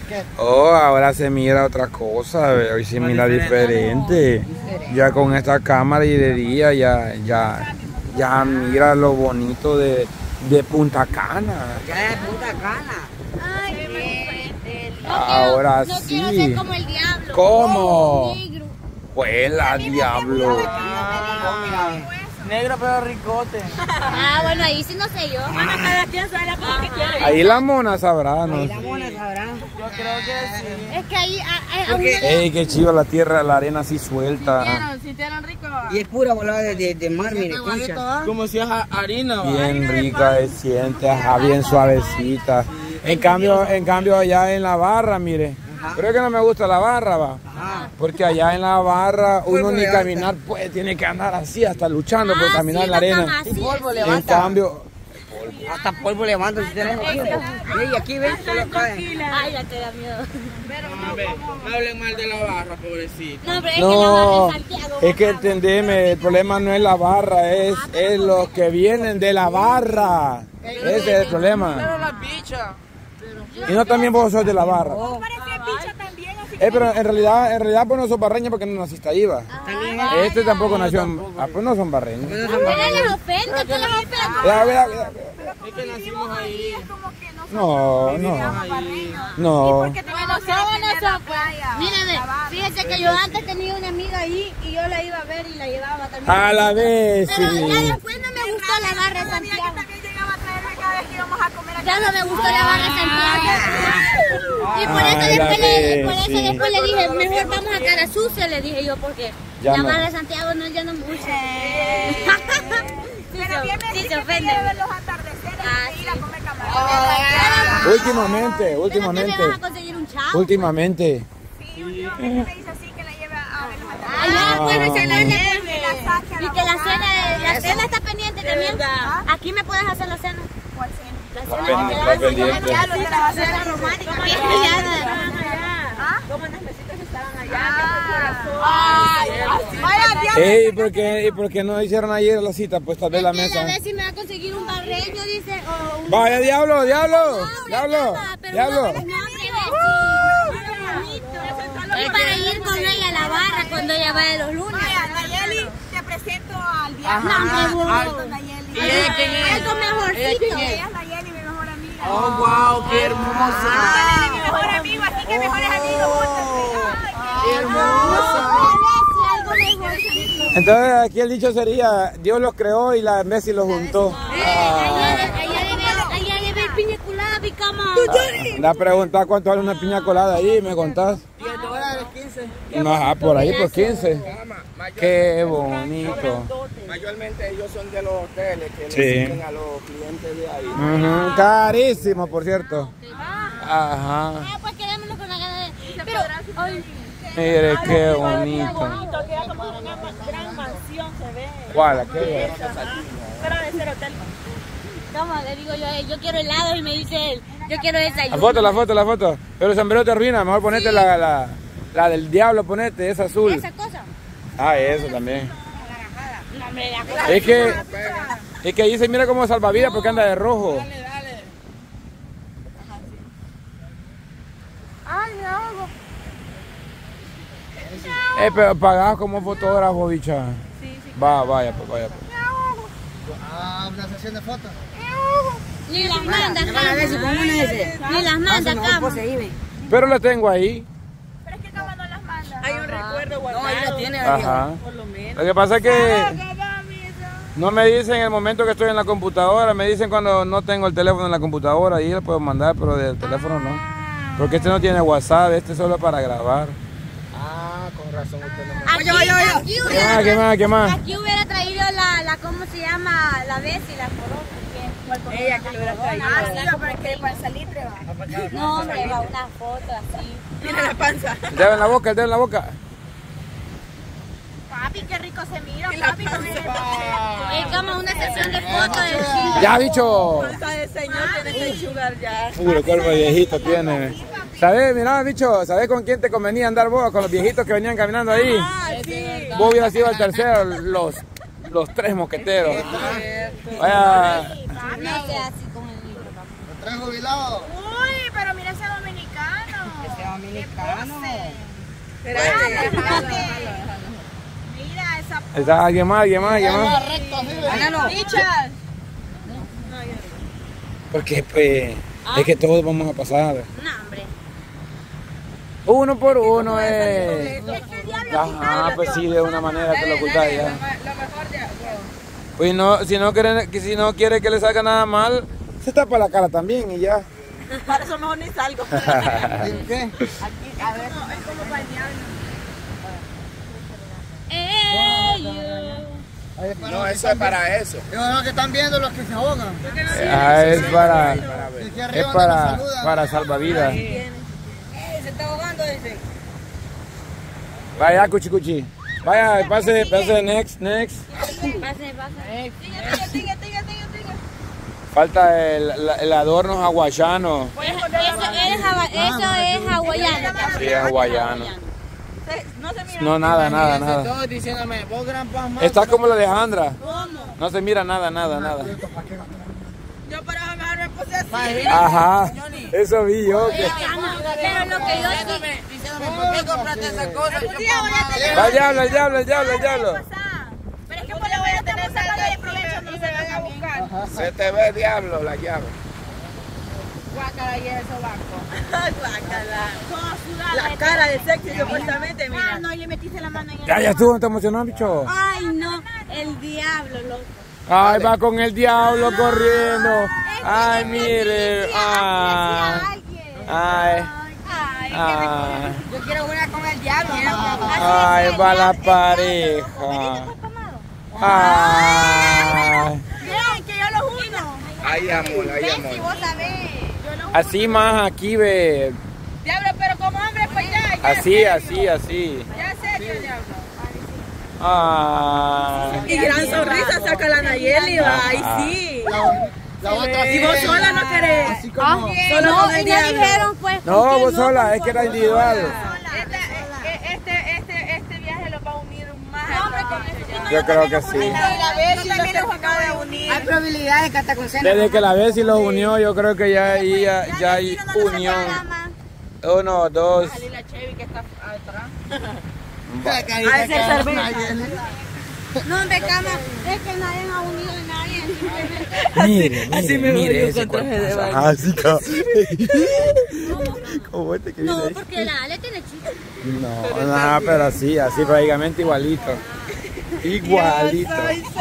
Oh, ahora se mira otra cosa, hoy se mira diferente. Ya con esta cámara y de día ya mira lo bonito de Punta Cana. Ya es Punta Cana. Ahora no sí. quiero ser como el diablo. ¿Cómo? Negro. Pues la diablo. Negro pero ricote. Ah, bueno, ahí sí no sé yo. Bueno, cada quien sabe la cosa que quiere. Ahí la mona sabrá, ¿no? Ahí la mona sabrá. Yo creo que sí. Es que ahí... Ey, qué chido la tierra, la arena así suelta. ¿Sintieron rico? Y es pura volada de mar, mire, concha. Como si es harina. Bien rica se siente, ajá, bien suavecita. En cambio allá en la barra, mire. Creo que no me gusta la barra, va. Porque allá en la barra uno ni caminar puede, tiene que andar así, hasta luchando por caminar en la arena. Y polvo En levanta. cambio, Hasta polvo levanta si tenemos aquí. Y aquí ven, se lo cae. Ay, ya te da miedo. No hablen mal de la barra, pobrecito. No, pero es que la barra no, en Santiago. es que entendeme, el problema no es la barra, es los que vienen de la barra. Ese es el problema. Pero la picha. Y no también vos sos de la barra. Parece picha también, así Pero en realidad vos no sos barreño porque no naciste ahí, va. Este tampoco nació en... pues no son barreños. Pero les ofende, ¿qué les ofende? Vea. Es que nacimos ahí. No. Bueno, mírame, fíjese que yo antes tenía una amiga ahí y yo la iba a ver y la llevaba también. A la vez, Pero ya sí. después no me gustó la barra de Santiago. también llegaba a traerme cada vez que íbamos a comer. Ya no me gustó la barra de Santiago. Y por eso después le dije, mejor vamos a Cara Sucia, le dije yo, porque Ya la no. barra de Santiago no, ya no me gusta. Pero bien me Sí, dice se que ofende. quería ver los atardeceres y ir a comer camarón. Últimamente. ¿Te vas a conseguir un chavo? Últimamente. Sí, últimamente me dice así que la lleve a ver los atardeceres. Allá puedes cenar Que la saque a y la que abogada. la cena está pendiente también. Aquí me puedes hacer la cena. ¿Cuál cena? La pen- cena la pendiente. ya lo de la cena romántica. ¿Cómo en las mesitas estaban allá? Ay, Vaya, Ey, ¿y por qué no hicieron ayer la cita? Pues tal vez la a mesa. ver si me va a conseguir un barreño, dice. O un... Vaya, diablo. Es para ir con ella a la barra cuando ella va de los lunes. Nayeli, te presento al diablo. Nayeli. Algo mejorcito. Ella es Nayeli, mi mejor amiga. Oh, wow, qué hermosa. Nayeli, mi mejor amigo, así que mejores amigos juntos. Qué hermosa. Algo mejorcito. Entonces aquí el dicho sería, Dios los creó y la Messi los juntó. Allá debe ir piña colada, picama. La pregunta cuánto vale una piña colada ahí, ¿me contás? $10, 15. No, por ahí por 15. Qué bonito. Mayormente ellos son de los hoteles que le Sí. sirven a los clientes de ahí. Ujú, carísimo, por cierto. Ajá. Pues quedémonos con la gana de... Pero, ay, Mire, qué bonito. Bonito, queda como una gran mansión, se ve. ¿Cuál? Aquella. Pero de ser hotel. ¿cómo? Le digo yo quiero helado y me dice él, yo quiero desayuno. La foto. Pero el sombrero te arruina, mejor ponete la del diablo, ponete, esa azul. Esa cosa. Ah, eso también. No, hombre, la cosa. Es que ahí se mira como salvavidas porque anda de rojo. Ay, me ahogo. Pero pagás como fotógrafo, bicha. Sí. Vaya pues. Una sesión de fotos. Ni las manda Van a ver si acá. con una ese. Ni las manda No, acá. pues se iba. Pero la tengo ahí. Pero es que Cama no las manda. Hay un recuerdo No, guardado. ahí la tiene. Ajá. Por lo menos. Lo que pasa es que no me dicen en el momento que estoy en la computadora, me dicen cuando no tengo el teléfono en la computadora y la puedo mandar, pero del teléfono no. Porque este no tiene WhatsApp, este es solo para grabar. Ah, con razón usted no me... Aquí hubiera, ¿Qué más? aquí hubiera traído la ¿cómo se llama? La Bessie, la corona. Ella que lo hubiera traído. Ah, sí, pero es que para el salitre va. No, hombre, va una foto así. Mira la panza. El dedo en la boca, el dedo en la boca. Papi, qué rico se mira, papi. Es como una sesión de fotos de chile. Ya, bicho. Panza de señor tiene que enchugar ya. Puro cuerpo de viejito tiene. ¿Sabes? Mira, bicho, ¿sabes con quién te convenía andar vos? Con los viejitos que venían caminando ahí. Ah, sí. Vos hubieras sido el tercero, los tres mosqueteros. Vaya. No sea así como el libro, papá. ¿Lo traes jubilado? Uy, pero mira ese dominicano. Mira esa. ¿Está alguien más? Richard. Porque pues, es que todos vamos a pasar. No, hombre. Uno por uno es. Ajá, pues sí, de una manera que lo ocultáis ya. Pues no, si no quiere que le salga nada mal, se tapa la cara también y ya. Para eso mejor ni salgo. ¿Qué? Aquí, a ver, es como bañarnos. No, eso es para eso. Los que están viendo, los que se ahogan. Es para salvavidas. Se está ahogando ese. Vaya, cuchi. Vaya, pase, next. Pase. Sigue. Falta el adorno hawaiano. Eso es hawaiano. Sí, es hawaiano. No se mira. No, nada. Todos diciéndome, vos gran paz más. Está como la de Alejandra. ¿Cómo? No se mira nada. Yo para mejor me puse así. Ajá, eso vi yo. Pero lo que yo sí. Diciéndome, ¿por qué compraste esa cosa? Va, el diablo. Pero es que por la voy a tener salga de provecho, no se van a buscar. Se te ve diablo la llave. Guácala y eso banco. Guácala. La cara de sexy supuestamente, mira. Ah, no, le metiste la mano en el. Ya estuvo, ¿no te emocionó, bicho? Ay, no, el diablo, loco. Ay, va con el diablo corriendo. Ay, mire. Ay. Yo quiero una con el diablo. Ay, va la pareja. Ay. Miren, que yo los uno. Ay, amor. Si vos sabés. Yo los Así más aquí, ve. Diablo, pero como hombre, pues ya. Así. Ya sé que diablo. Ay. Y gran sonrisa saca la Nayeli, va. Ay, sí. La otra Y vos sola no querés. Así como. Solo con el diablo. Dijeron, pues. No, vos sola, es que era individual. Este viaje los va a unir más. Yo creo que sí. Hay probabilidades que hasta con cena. Desde que la Bessie los unió, yo creo que ya hay unión. 1, 2. La Chevy que está atrás. No, hombre, cama, es que nadie ha unido a nadie. Mire ese cuerpo. Así como este que viene No, ahí. porque la Ale tiene chico. No, pero así prácticamente igualito. Igualito.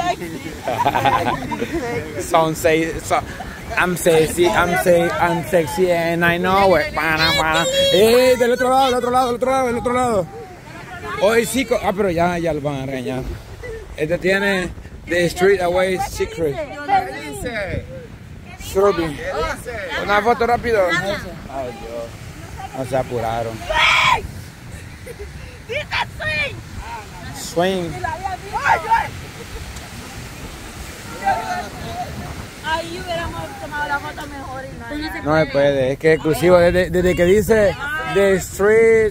I'm sexy and I know it. Del otro lado. Hoy sí, pero ya lo van a regañar. Este tiene The Street Away Secret. Strawberry. Una foto rápido. Ay, Dios. No se apuraron. Swing. Ahí hubiéramos tomado la foto mejor y no. No se puede, es que es exclusivo desde que dice The Street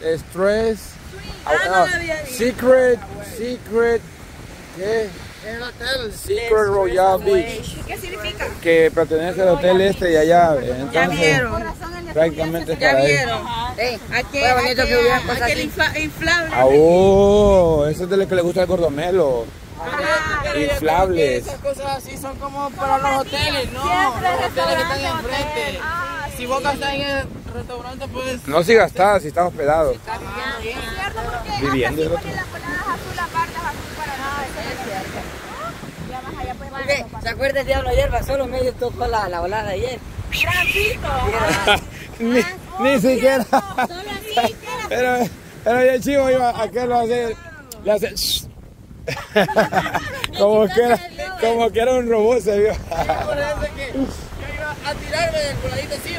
Secret, ¿qué? En el hotel. Secret Royal Beach, ¿Qué significa? que pertenece al hotel este de allá, entonces prácticamente es para él. Fue bonito que hubiera cosas Aquel así. inflable. Eso es de lo que le gusta al gordomelo. Inflables. Esas cosas así son como para los hoteles, ¿no? Los hoteles que están enfrente. Si vos gastás en el restaurante, pues... No si gastás, si estás hospedado. Viviendo el otro. ¿Se acuerda el diablo ayer? Solo medio tocó la volada de ayer. Ni siquiera. Pero el chivo iba a que lo hace, le hace como que era un robot, se vio. Por eso que yo iba a tirarme del voladito encima.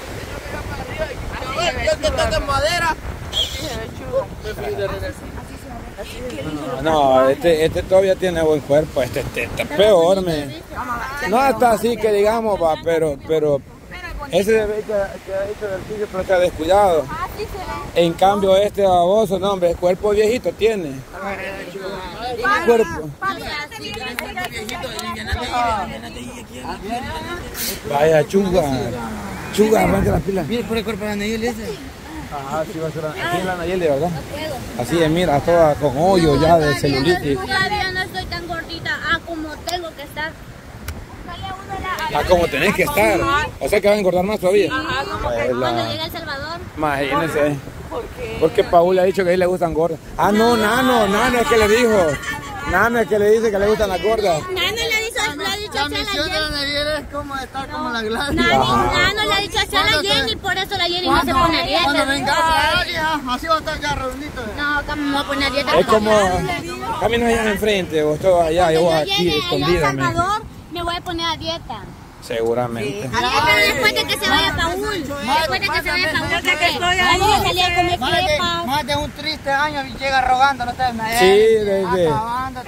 Yo me iba para arriba y yo que toco en madera. Me fui de regreso. No, este todavía tiene buen cuerpo, este está peor, no está así que digamos, va, pero ese debe que ha hecho ejercicio pero está descuidado. En cambio este baboso, no hombre, el cuerpo viejito tiene. Cuerpo. Vaya, chuga, aguante las pilas. Mire por el cuerpo de Nayeli ese. Ajá, sí va a ser aquí en la Nayeli, ¿verdad? No puedo. Así es, mira, toda con hoyo ya de celulitis. Todavía no estoy tan gordita como tengo que estar. Ah, como tenés que estar. O sea que va a engordar más todavía. Cuando llegue a El Salvador. Imagínense. Porque Paul le ha dicho que a él le gustan gordas. Ah, no, Nano es que le dijo. Nano es que le dice que le gustan las gordas. Nano le ha dicho a La misión de la Nayeli es como estar como la Gladys. Nano le ha dicho a la Jenny, por eso la Jenny no se pone dieta. Cuando venga así va a estar ya redondito. No, Cami no va a poner dieta. Es como caminos allá enfrente, vos todos allá, yo aquí escondida. En Salvador me voy a poner a dieta. Seguramente. Pero después de que se vaya Paul. Después de que se vaya Paul. Vamos a salir a comer crepas. Más de un triste año llega rogando, no te Sí, acabándote.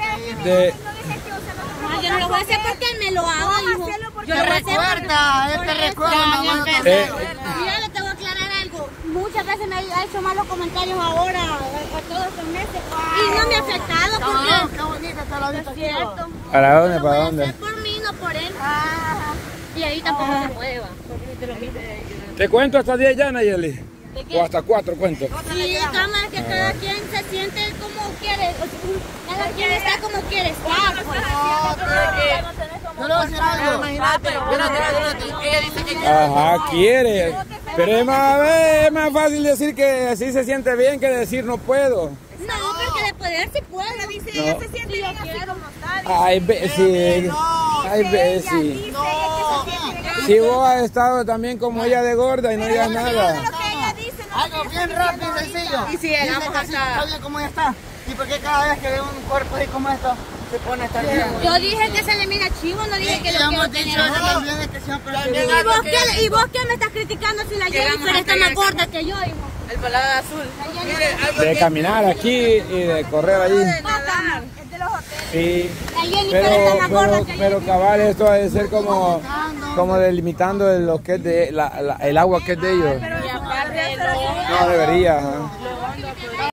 Yo no lo voy a hacer porque él me lo haga, hijo. Yo lo voy a hacer Recuerda, él te recuerda, mamá. Mira, le tengo que aclarar algo. Muchas veces me ha hecho malos comentarios ahora, a todos estos meses. Y no me ha afectado porque... Qué bonita está la vista. Es cierto. ¿Para dónde? Lo ¿Para voy a dónde? hacer por mí, no por él. Y ahí tampoco se puede, va. ¿Te cuento hasta 10 ya, Nayeli? ¿De qué? O hasta 4 cuento. Sí, cámara, que cada quien se siente como quiere. Cada quien está como quiere estar, pues. Yo le voy a decir algo. Imagínate. Ella dice que Ajá, quiere. Pero es más fácil decir que así se siente bien que decir no puedo. No, porque de poder sí puedo. Dice, ella se siente bien así como tal. Ay, sí. Ay, sí. Si vos has estado también como ella de gorda y no digas nada. Algo bien rápido y sencillo. Y si llegamos Dice que así está bien como ella está. ¿Y por qué cada vez que ve un cuerpo así como esto se pone a estar bien? Yo dije que se le mira chivo, no dije que lo quiero tener así. También es que siempre ¿Y vos qué me estás criticando si la Jennifer está más gorda que yo, hijo? el paladar azul. De caminar aquí y de correr allí. Es de los hoteles. Sí. La Jennifer está más gorda que yo. Pero cabal, esto debe ser como delimitando lo que es de el agua que es de ellos. Y aparte No debería. Ajá.